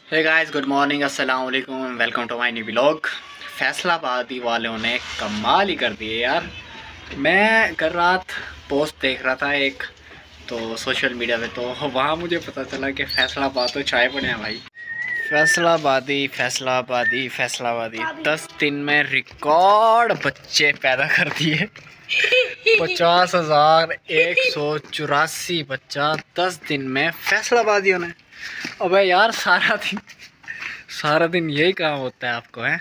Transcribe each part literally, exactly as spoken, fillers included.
Hey guys, good morning, अस्सलाम वालेकुम, welcome to my new vlog. फैसलाबादी वालों ने कमाल ही कर दिए यार। मैं कल रात पोस्ट देख रहा था एक तो सोशल मीडिया पे, तो वहाँ मुझे पता चला कि फैसलाबाद तो छाए पड़े हैं भाई। फैसलाबादी फैसलाबादी फैसलाबादी दस दिन में रिकॉर्ड बच्चे पैदा कर दिए। पचास हजार एक सौ चौरासी बच्चा दस दिन में फैसलाबादियों ने। अबे यार, सारा दिन सारा दिन यही काम होता है आपको, है?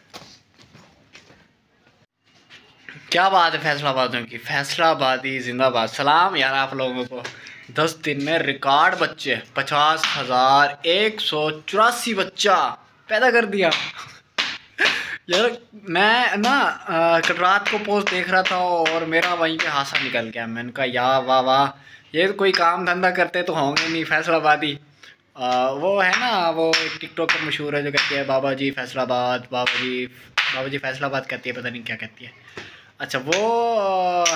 क्या बात है फैसलाबादियों की। फैसलाबादी जिंदाबाद। सलाम यार आप लोगों को। दस दिन में रिकॉर्ड बच्चे पचास हजार एक सौ चौरासी बच्चा पैदा कर दिया। यार मैं ना अ, कल रात को पोस्ट देख रहा था और मेरा वहीं पे हासा निकल गया। मैंने कहा यार वाह वाह, ये तो कोई काम धंधा करते तो होंगे नहीं फैसलाबादी। अ, वो है ना, वो एक टिकटॉक पर मशहूर है जो कहती है बाबा जी फैसलाबाद, बाबा जी बाबा जी फैसलाबाद कहती है, पता नहीं क्या कहती है। अच्छा वो अ,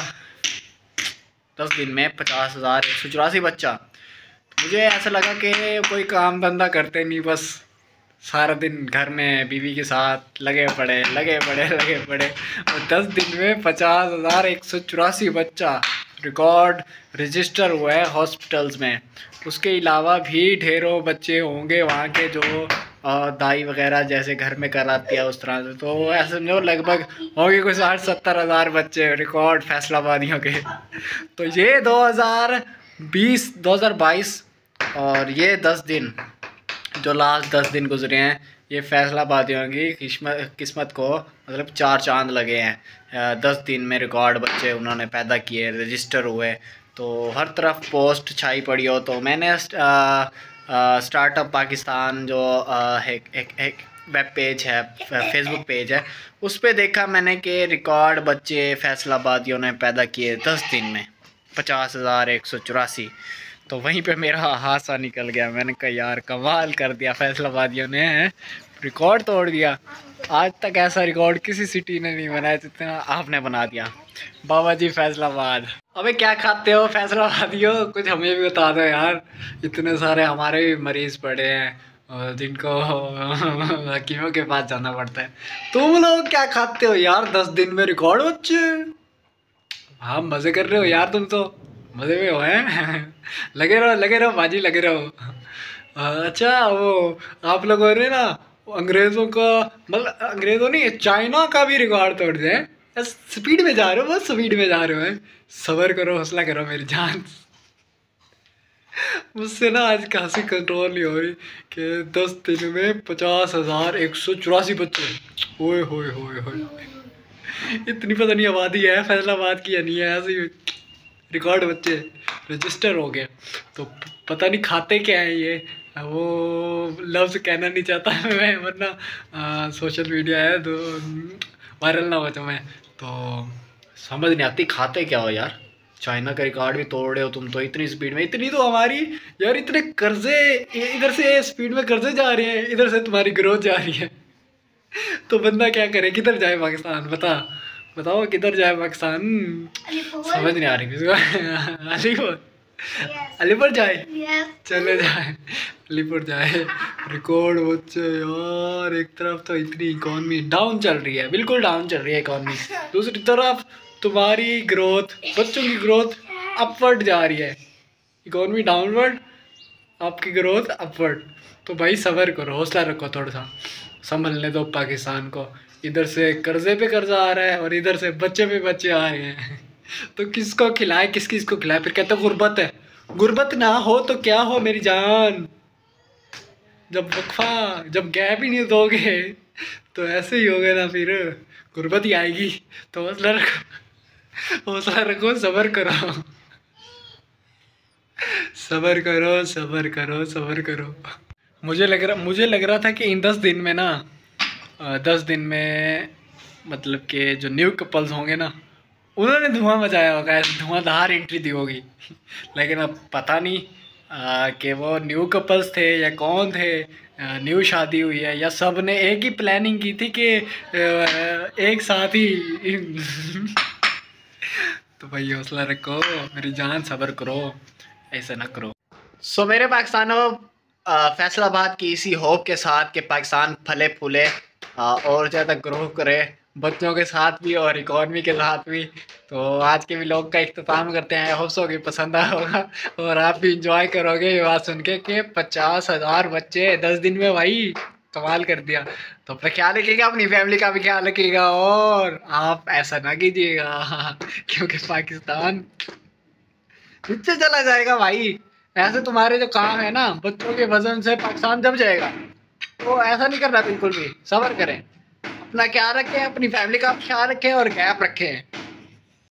दस दिन में पचास हज़ार एक सौ चौरासी बच्चा। तो मुझे ऐसा लगा कि कोई काम धंधा करते नहीं, बस सारा दिन घर में बीवी के साथ लगे पड़े लगे पड़े लगे पड़े। और दस दिन में पचास हज़ार एक सौ चौरासी बच्चा रिकॉर्ड रजिस्टर हुआ है हॉस्पिटल्स में। उसके अलावा भी ढेरों बच्चे होंगे वहाँ के जो अ, दाई वगैरह जैसे घर में कराती है उस तरह से। तो ऐसे समझो लगभग होंगे कोई साठ सत्तर हज़ार बच्चे रिकॉर्ड फैसलाबादियों के। तो ये दो हज़ार बीस दो हज़ार बाईस और ये दस दिन जो लास्ट दस दिन गुजरे हैं, ये फैसलाबादियों की किस्मत किस्मत को मतलब चार चांद लगे हैं। अ, दस दिन में रिकॉर्ड बच्चे उन्होंने पैदा किए, रजिस्टर हुए। तो हर तरफ पोस्ट छाई पड़ी हो। तो मैंने स्टार्टअप पाकिस्तान जो अ, एक, एक, एक वेब पेज है, फेसबुक पेज है, उस पर देखा मैंने कि रिकॉर्ड बच्चे फैसलाबादियों ने पैदा किए दस दिन में पचास हज़ार एक सौ चौरासी। तो वहीं पे मेरा हादसा निकल गया। मैंने कहा यार कमाल कर दिया फैसलाबादियों ने, रिकॉर्ड तोड़ दिया। आज तक ऐसा रिकॉर्ड किसी सिटी ने नहीं बनाया जितना आपने बना दिया बाबा जी फैसलाबाद। अबे क्या खाते हो फैसलाबादियों, कुछ हमें भी बता दो यार। इतने सारे हमारे भी मरीज पड़े हैं और जिनको हकीमों के पास जाना पड़ता है। तुम लोग क्या खाते हो यार दस दिन में रिकॉर्ड बच्चे? हाँ मज़े कर रहे हो यार तुम तो, मज़े में हो हैं। लगे रहो लगे रहो बाजी, लगे रहो। अच्छा वो आप लोगों ने ना वो अंग्रेज़ों का, मतलब अंग्रेज़ों नहीं, चाइना का भी रिकॉर्ड तोड़ दिया है। स्पीड में जा रहे हो, बहुत स्पीड में जा रहे हो हैं। सब्र करो, हौसला करो मेरी जान। मुझसे ना आज का हंसी कंट्रोल नहीं हो रही कि दस दिन में पचास हज़ार एक सौ चौरासी बच्चे। ओए होए होए होए, इतनी पता नहीं आबादी है फैसलाबाद की या नहीं है, ऐसे ही रिकॉर्ड बच्चे रजिस्टर हो गए। तो पता नहीं खाते क्या है ये, वो लफ्ज़ कहना नहीं चाहता मैं, वरना सोशल मीडिया है तो वायरल ना हो जाऊँ मैं। तो समझ नहीं आती खाते क्या हो यार। चाइना का रिकॉर्ड भी तोड़ रहे हो तुम तो इतनी स्पीड में। इतनी तो हमारी यार, इतने कर्जे, इधर से स्पीड में कर्जे जा रहे हैं, इधर से तुम्हारी ग्रोथ जा रही है। तो बंदा क्या करे, किधर जाए पाकिस्तान, बता बताओ किधर जाए पाकिस्तान। समझ नहीं आ रही किसी को। अलीपुर, अलीपुर जाए, चले जाए अलीपुर जाए। रिकॉर्ड बच्चे यार, एक तरफ तो इतनी इकॉनमी डाउन चल रही है, बिल्कुल डाउन चल रही है इकॉनमी, दूसरी तरफ तुम्हारी ग्रोथ, बच्चों की ग्रोथ अपवर्ड जा रही है। इकॉनमी डाउनवर्ड, आपकी ग्रोथ अपवर्ड। तो भाई सब्र करो, हौसला रखो, थोड़ा सा संभलने दो पाकिस्तान को। इधर से कर्जे पे कर्जा आ रहा है और इधर से बच्चे पे बच्चे आ रहे हैं। तो किसको खिलाए, किस किस को खिलाए? फिर कहते गुर्बत है। गुर्बत ना हो तो क्या हो मेरी जान, जब वक्फा, जब गैप ही नहीं दोगे तो ऐसे ही होगा ना, फिर गुर्बत ही आएगी। तो हौसला रखो, हौसला रखो, सब्र करो, सब्र करो, सब्र करो, सब्र करो। मुझे लग रहा मुझे लग रहा था कि इन दस दिन में ना, अ, दस दिन में मतलब कि जो न्यू कपल्स होंगे ना, उन्होंने धुआं मचाया होगा, ऐसे धुआंधार एंट्री दी होगी। लेकिन अब पता नहीं अ, कि वो न्यू कपल्स थे या कौन थे, अ, न्यू शादी हुई है या सब ने एक ही प्लानिंग की थी कि अ, एक साथ ही। तो भाई हौसला रखो मेरी जान, सब्र करो, ऐसा ना करो। सो मेरे पाकिस्तानों, फैसलाबाद की इसी होप के साथ कि पाकिस्तान फले फूले और ज़्यादा ग्रो करे, बच्चों के साथ भी और इकॉनमी के साथ भी। तो आज के व्लॉग का इख्तिताम करते हैं। होप्स हो कि पसंद आया होगा और आप भी इंजॉय करोगे ये बात सुन के कि पचास हज़ार बच्चे दस दिन में, भाई कमाल कर दिया। तो अपना ख्याल रखिएगा, अपनी फैमिली का भी ख्याल रखिएगा और आप ऐसा ना कीजिएगा क्योंकि पाकिस्तान नीचे चला जाएगा भाई। ऐसे तुम्हारे जो काम है ना, बच्चों के वजन से पाकिस्तान जम जाएगा। तो ऐसा नहीं करना, बिल्कुल भी सब्र करें, अपना ख्याल रखें, अपनी फैमिली का ख्याल रखें और गैप रखें।